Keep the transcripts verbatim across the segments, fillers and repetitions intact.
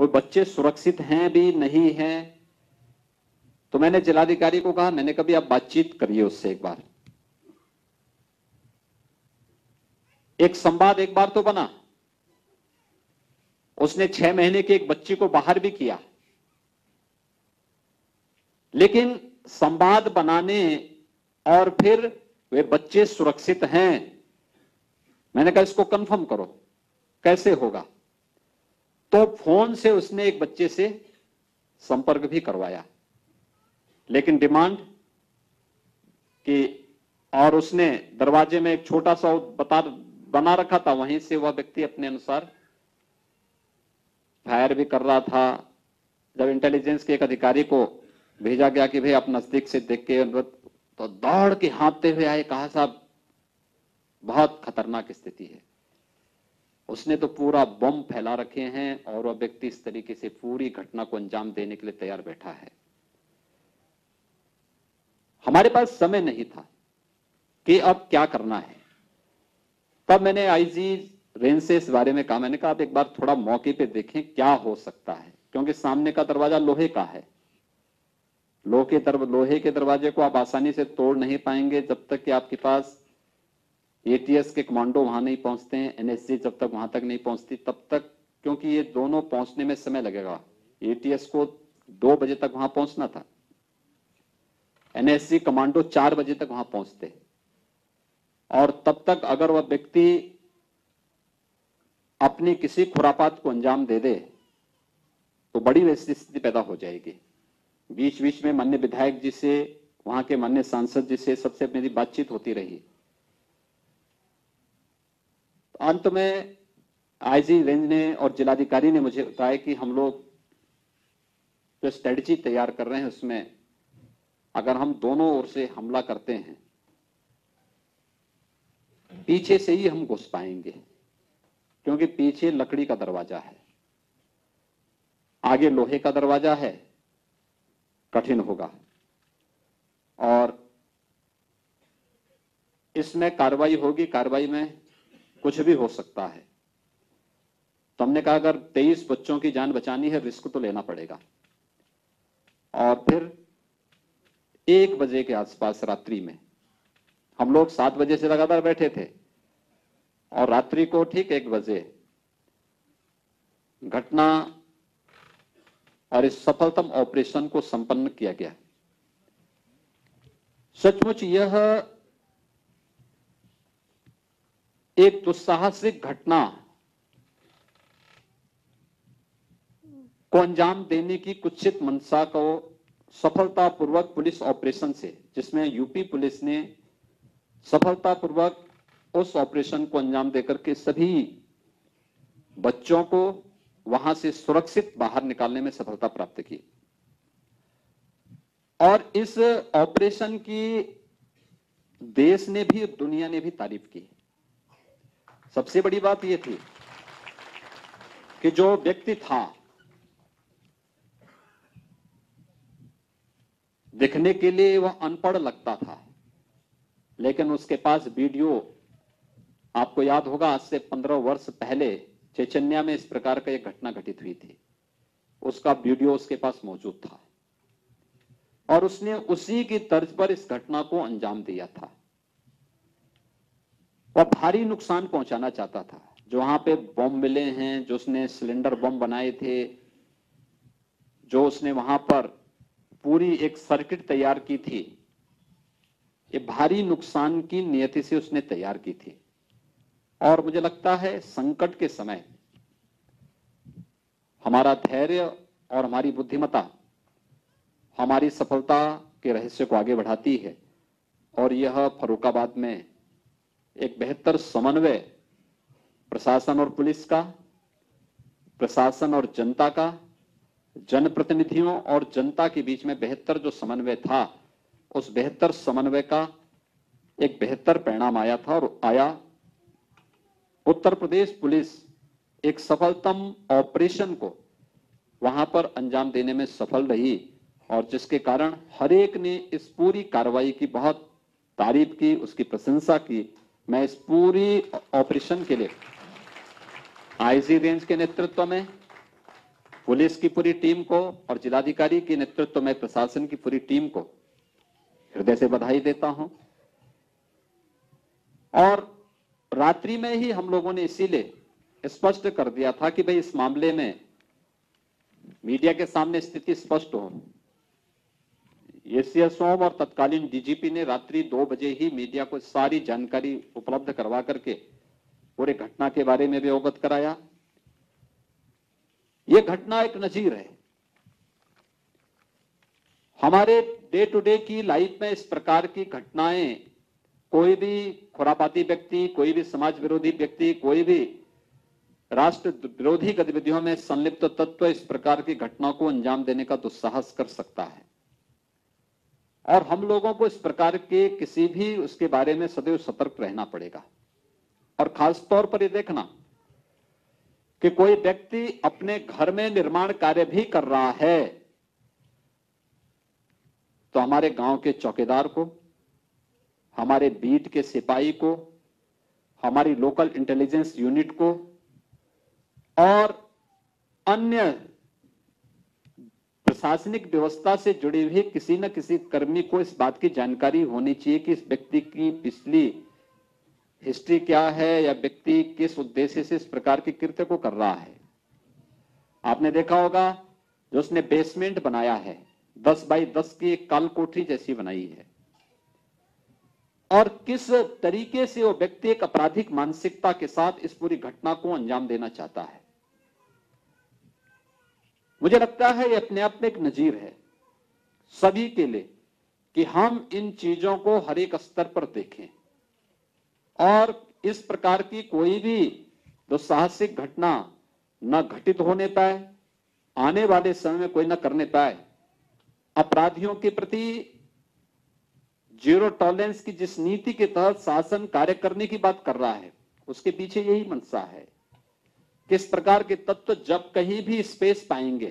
वो बच्चे सुरक्षित हैं भी नहीं हैं। तो मैंने जिलाधिकारी को कहा, मैंने कभी आप बातचीत करिए उससे एक बार, एक संवाद एक बार तो बना। उसने छह महीने के एक बच्ची को बाहर भी किया, लेकिन संवाद बनाने और फिर वे बच्चे सुरक्षित हैं, मैंने कहा इसको कंफर्म करो, कैसे होगा? तो फोन से उसने एक बच्चे से संपर्क भी करवाया, लेकिन डिमांड कि, और उसने दरवाजे में एक छोटा सा बता बना रखा था, वहीं से वह व्यक्ति अपने अनुसार फायर भी कर रहा था। जब इंटेलिजेंस के एक अधिकारी को भेजा गया कि भाई आप नजदीक से देख के, तो दौड़ के हाँफते हुए आए, कहा साहब बहुत खतरनाक स्थिति है। उसने तो पूरा बम फैला रखे हैं और वह व्यक्ति इस तरीके से पूरी घटना को अंजाम देने के लिए तैयार बैठा है। हमारे पास समय नहीं था कि अब क्या करना है। तब मैंने आईजी रेंज से इस बारे में कहा, मैंने कहा आप एक बार थोड़ा मौके पे देखें क्या हो सकता है, क्योंकि सामने का दरवाजा लोहे का है। लोहे के दर लोहे के दरवाजे को आप आसानी से तोड़ नहीं पाएंगे जब तक कि आपके पास एटीएस के कमांडो वहां नहीं पहुंचते हैं, एनएसजी जब तक वहां तक नहीं पहुंचती तब तक, क्योंकि ये दोनों पहुंचने में समय लगेगा। एटीएस को दो बजे तक वहां पहुंचना था, एनएसजी कमांडो चार बजे तक वहां पहुंचते, और तब तक अगर वह व्यक्ति अपनी किसी खुरापात को अंजाम दे दे तो बड़ी स्थिति पैदा हो जाएगी। बीच बीच में माननीय विधायक जी से, वहां के माननीय सांसद जी से सबसे मेरी बातचीत होती रही। अंत में आईजी रेंज ने और जिलाधिकारी ने मुझे बताया कि हम लोग जो स्ट्रेटजी तैयार कर रहे हैं उसमें अगर हम दोनों ओर से हमला करते हैं, पीछे से ही हम घुस पाएंगे, क्योंकि पीछे लकड़ी का दरवाजा है, आगे लोहे का दरवाजा है, कठिन होगा और इसमें कार्रवाई होगी, कार्रवाई में कुछ भी हो सकता है। तो हमने कहा अगर तेईस बच्चों की जान बचानी है, रिस्क तो लेना पड़ेगा। और फिर एक बजे के आसपास रात्रि में, हम लोग सात बजे से लगातार बैठे थे और रात्रि को ठीक एक बजे घटना और इस सफलतम ऑपरेशन को संपन्न किया गया। सचमुच यह एक दुस्साहसिक घटना को अंजाम देने की कुत्सित मंशा को सफलतापूर्वक पुलिस ऑपरेशन से, जिसमें यूपी पुलिस ने सफलतापूर्वक उस ऑपरेशन को अंजाम देकर के सभी बच्चों को वहां से सुरक्षित बाहर निकालने में सफलता प्राप्त की। और इस ऑपरेशन की देश ने भी, दुनिया ने भी तारीफ की। सबसे बड़ी बात यह थी कि जो व्यक्ति था, दिखने के लिए वह अनपढ़ लगता था, लेकिन उसके पास वीडियो, आपको याद होगा आज से पंद्रह वर्ष पहले चेचन्या में इस प्रकार का एक घटना घटित हुई थी, उसका वीडियो उसके पास मौजूद था और उसने उसी की तर्ज पर इस घटना को अंजाम दिया था। वह भारी नुकसान पहुंचाना चाहता था। जो वहां पे बम मिले हैं, जो उसने सिलेंडर बम बनाए थे, जो उसने वहां पर पूरी एक सर्किट तैयार की थी, ये भारी नुकसान की नियति से उसने तैयार की थी। और मुझे लगता है संकट के समय हमारा धैर्य और हमारी बुद्धिमत्ता हमारी सफलता के रहस्य को आगे बढ़ाती है। और यह फर्रुखाबाद में एक बेहतर समन्वय प्रशासन और पुलिस का, प्रशासन और जनता का, जनप्रतिनिधियों और जनता के बीच में बेहतर जो समन्वय था, उस बेहतर समन्वय का एक बेहतर परिणाम आया था। और आया उत्तर प्रदेश पुलिस एक सफलतम ऑपरेशन को वहां पर अंजाम देने में सफल रही, और जिसके कारण हर एक ने इस पूरी कार्रवाई की बहुत तारीफ की, उसकी प्रशंसा की। मैं इस पूरी ऑपरेशन के लिए आईजी रेंज के नेतृत्व में, पुलिस की पूरी टीम को और जिलाधिकारी के नेतृत्व में प्रशासन की पूरी टीम को हृदय से बधाई देता हूं। और रात्रि में ही हम लोगों ने इसीलिए स्पष्ट कर दिया था कि भाई इस मामले में मीडिया के सामने स्थिति स्पष्ट हो। एसीएस सोम और तत्कालीन डीजीपी ने रात्रि दो बजे ही मीडिया को सारी जानकारी उपलब्ध करवा करके पूरे घटना के बारे में भी अवगत कराया। यह घटना एक नजीर है। हमारे डे टू डे की लाइफ में इस प्रकार की घटनाएं, कोई भी खुरापाती व्यक्ति, कोई भी समाज विरोधी व्यक्ति, कोई भी राष्ट्र विरोधी गतिविधियों में संलिप्त तत्व इस प्रकार की घटना को अंजाम देने का दुस्साहस कर सकता है। और हम लोगों को इस प्रकार के किसी भी उसके बारे में सदैव सतर्क रहना पड़ेगा। और खास तौर पर ये देखना कि कोई व्यक्ति अपने घर में निर्माण कार्य भी कर रहा है तो हमारे गांव के चौकीदार को, हमारे बीट के सिपाही को, हमारी लोकल इंटेलिजेंस यूनिट को और अन्य प्रशासनिक व्यवस्था से जुड़ी हुई किसी न किसी कर्मी को इस बात की जानकारी होनी चाहिए कि इस व्यक्ति की पिछली हिस्ट्री क्या है या व्यक्ति किस उद्देश्य से इस प्रकार के कृत्य को कर रहा है। आपने देखा होगा जो उसने बेसमेंट बनाया है, दस बाई दस की एक काल कोठरी जैसी बनाई है, और किस तरीके से वो व्यक्ति एक आपराधिक मानसिकता के साथ इस पूरी घटना को अंजाम देना चाहता है। मुझे लगता है ये अपने आप में एक नजीर है सभी के लिए कि हम इन चीजों को हर एक स्तर पर देखें और इस प्रकार की कोई भी दुस्साहसिक घटना न घटित होने पाए, आने वाले समय में कोई न करने पाए। अपराधियों के प्रति जीरो टॉलरेंस की जिस नीति के तहत शासन कार्य करने की बात कर रहा है, उसके पीछे यही मंशा है कि इस प्रकार के तत्व जब कहीं भी स्पेस पाएंगे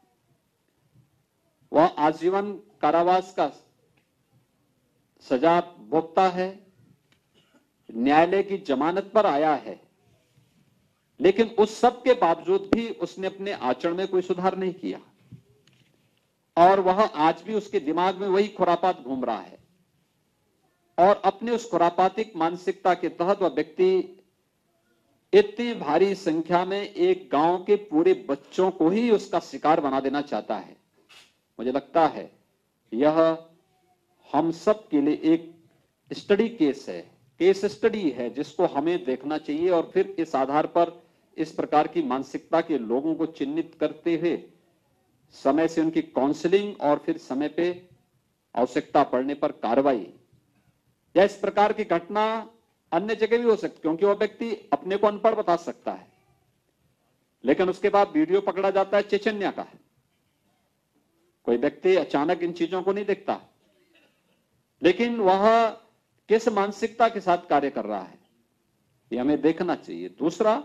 वह आजीवन कारावास का सजा भोगता है, न्यायालय की जमानत पर आया है, लेकिन उस सब के बावजूद भी उसने अपने आचरण में कोई सुधार नहीं किया और वह आज भी उसके दिमाग में वही खुरापात घूम रहा है। और अपने उस खुरापातिक मानसिकता के तहत वह व्यक्ति इतनी भारी संख्या में एक गांव के पूरे बच्चों को ही उसका शिकार बना देना चाहता है। मुझे लगता है यह हम सब के लिए एक स्टडी केस है, केस स्टडी है जिसको हमें देखना चाहिए और फिर इस आधार पर इस प्रकार की मानसिकता के लोगों को चिन्हित करते हुए समय से उनकी काउंसलिंग और फिर समय पे आवश्यकता पड़ने पर कार्रवाई। या इस प्रकार की घटना अन्य जगह भी हो सकती, क्योंकि वह व्यक्ति अपने को अनपढ़ बता सकता है, लेकिन उसके बाद वीडियो पकड़ा जाता है चेचन्या का। कोई व्यक्ति अचानक इन चीजों को नहीं देखता, लेकिन वह किस मानसिकता के साथ कार्य कर रहा है ये हमें देखना चाहिए। दूसरा,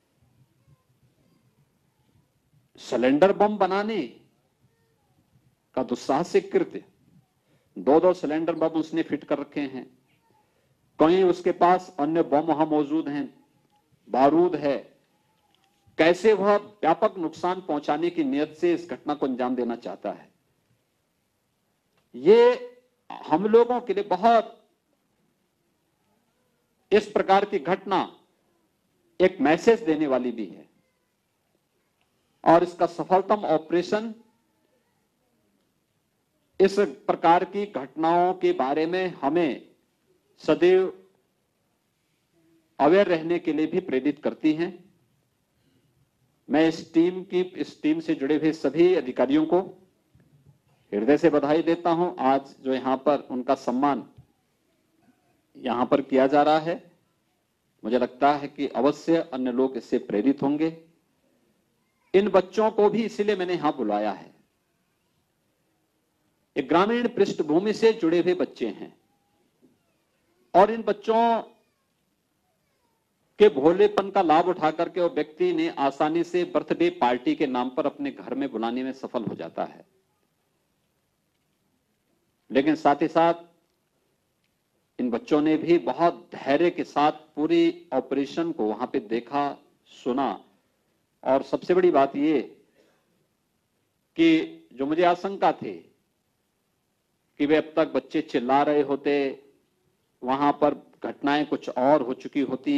सिलेंडर बम बनाने का दुस्साहसिक कृत्य, दो दो सिलेंडर बम उसने फिट कर रखे हैं, कहीं उसके पास अन्य बम वहां मौजूद हैं, बारूद है। कैसे वह व्यापक नुकसान पहुंचाने की नियत से इस घटना को अंजाम देना चाहता है, ये हम लोगों के लिए बहुत, इस प्रकार की घटना एक मैसेज देने वाली भी है और इसका सफलतम ऑपरेशन इस प्रकार की घटनाओं के बारे में हमें सदैव अवेयर रहने के लिए भी प्रेरित करती हैं। मैं इस टीम की इस टीम से जुड़े हुए सभी अधिकारियों को हृदय से बधाई देता हूं। आज जो यहां पर उनका सम्मान यहां पर किया जा रहा है, मुझे लगता है कि अवश्य अन्य लोग इससे प्रेरित होंगे। इन बच्चों को भी इसीलिए मैंने यहां बुलाया है। एक ग्रामीण पृष्ठभूमि से जुड़े हुए बच्चे हैं और इन बच्चों के भोलेपन का लाभ उठा करके वो व्यक्ति ने आसानी से बर्थडे पार्टी के नाम पर अपने घर में बुलाने में सफल हो जाता है, लेकिन साथ ही साथ इन बच्चों ने भी बहुत धैर्य के साथ पूरी ऑपरेशन को वहां पे देखा, सुना और सबसे बड़ी बात ये कि जो मुझे आशंका थी कि वे अब तक बच्चे चिल्ला रहे होते, वहां पर घटनाएं कुछ और हो चुकी होती,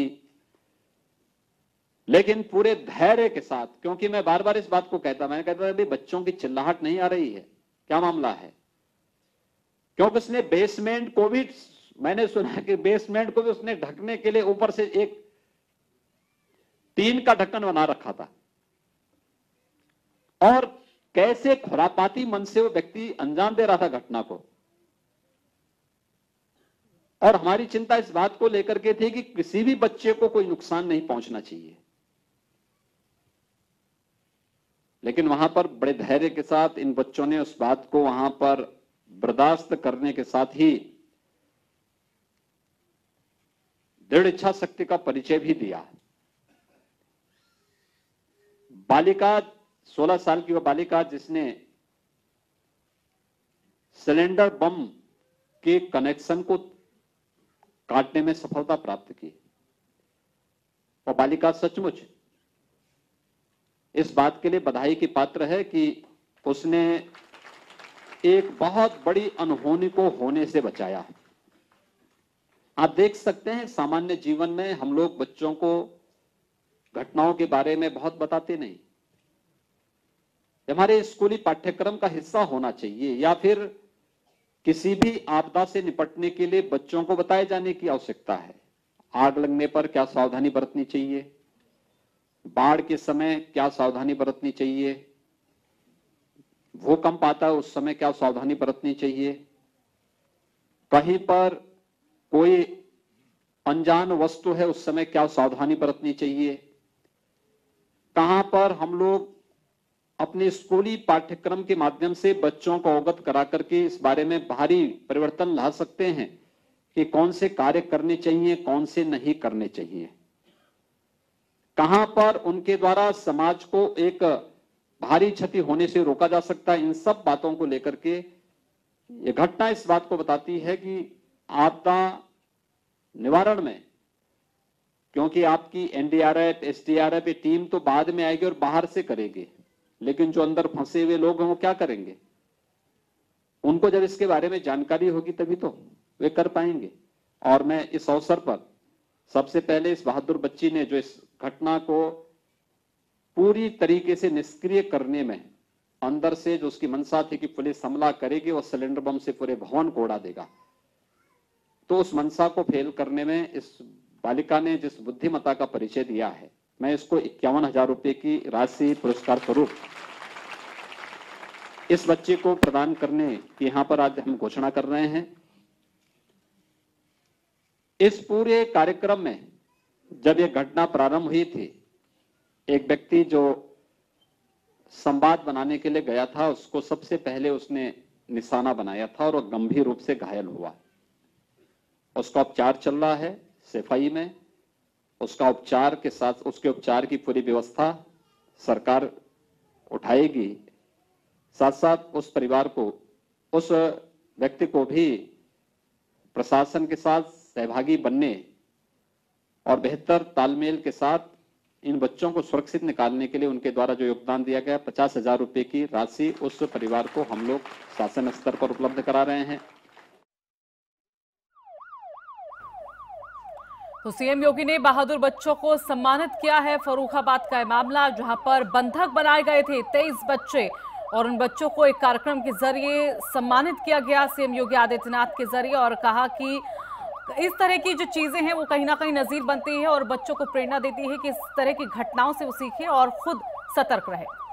लेकिन पूरे धैर्य के साथ, क्योंकि मैं बार बार इस बात को कहता, मैंने कहता था बच्चों की चिल्लाहट नहीं आ रही है, क्या मामला है? क्योंकि उसने बेसमेंट को भी, मैंने सुना कि बेसमेंट को भी उसने ढकने के लिए ऊपर से एक टीन का ढक्कन बना रखा था। और कैसे खुरापाती मन से वो व्यक्ति अंजाम दे रहा था घटना को। और हमारी चिंता इस बात को लेकर के थी कि किसी भी बच्चे को कोई नुकसान नहीं पहुंचना चाहिए, लेकिन वहां पर बड़े धैर्य के साथ इन बच्चों ने उस बात को वहां पर बर्दाश्त करने के साथ ही दृढ़ इच्छा शक्ति का परिचय भी दिया। बालिका, सोलह साल की वह बालिका जिसने सिलेंडर बम के कनेक्शन को काटने में सफलता प्राप्त की, वह बालिका सचमुच इस बात के लिए बधाई की पात्र है कि उसने एक बहुत बड़ी अनहोनी को होने से बचाया। आप देख सकते हैं सामान्य जीवन में हम लोग बच्चों को घटनाओं के बारे में बहुत बताते नहीं। हमारे स्कूली पाठ्यक्रम का हिस्सा होना चाहिए, या फिर किसी भी आपदा से निपटने के लिए बच्चों को बताए जाने की आवश्यकता है। आग लगने पर क्या सावधानी बरतनी चाहिए, बाढ़ के समय क्या सावधानी बरतनी चाहिए, भूकंप आता है उस समय क्या सावधानी बरतनी चाहिए, कहीं पर कोई अनजान वस्तु है उस समय क्या सावधानी बरतनी चाहिए, कहां पर हम लोग अपने स्कूली पाठ्यक्रम के माध्यम से बच्चों को अवगत करा करके इस बारे में भारी परिवर्तन ला सकते हैं कि कौन से कार्य करने चाहिए, कौन से नहीं करने चाहिए, कहां पर उनके द्वारा समाज को एक भारी क्षति होने से रोका जा सकता है। इन सब बातों को लेकर के यह घटना इस बात को बताती है कि आपदा निवारण में, क्योंकि आपकी एनडीआरएफ, एसडीआरएफ टीम तो बाद में आएगी और बाहर से करेगी, लेकिन जो अंदर फंसे हुए लोग हैं वो क्या करेंगे? उनको जब इसके बारे में जानकारी होगी तभी तो वे कर पाएंगे। और मैं इस अवसर पर सबसे पहले इस बहादुर बच्ची ने जो इस घटना को पूरी तरीके से निष्क्रिय करने में, अंदर से जो उसकी मंशा थी कि पुलिस हमला करेगी और सिलेंडर बम से पूरे भवन को उड़ा देगा, तो उस मंशा को फेल करने में इस बालिका ने जिस बुद्धिमत्ता का परिचय दिया है, मैं इसको इक्यावन हजार रुपए की राशि पुरस्कार स्वरूप इस बच्चे को प्रदान करने की यहां पर आज हम घोषणा कर रहे हैं। इस पूरे कार्यक्रम में जब यह घटना प्रारंभ हुई थी, एक व्यक्ति जो संवाद बनाने के लिए गया था, उसको सबसे पहले उसने निशाना बनाया था और वह गंभीर रूप से घायल हुआ। उसका उपचार चल रहा है सफाई में, उसका उपचार के साथ उसके उपचार की पूरी व्यवस्था सरकार उठाएगी। साथ साथ उस परिवार को, उस व्यक्ति को भी प्रशासन के साथ सहभागी बनने और बेहतर तालमेल के साथ इन बच्चों को सुरक्षित निकालने के लिए उनके द्वारा जो योगदान दिया गया पचास हजार रुपए की राशि उस परिवार को हम लोग शासन स्तर पर उपलब्ध करा रहे हैं। तो सीएम योगी ने बहादुर बच्चों को सम्मानित किया है। फर्रुखाबाद का मामला जहां पर बंधक बनाए गए थे तेईस बच्चे और उन बच्चों को एक कार्यक्रम के जरिए सम्मानित किया गया सीएम योगी आदित्यनाथ के जरिए, और कहा कि इस तरह की जो चीजें हैं वो कहीं ना कहीं नजीर बनती है और बच्चों को प्रेरणा देती है कि इस तरह की घटनाओं से वो सीखें और खुद सतर्क रहे।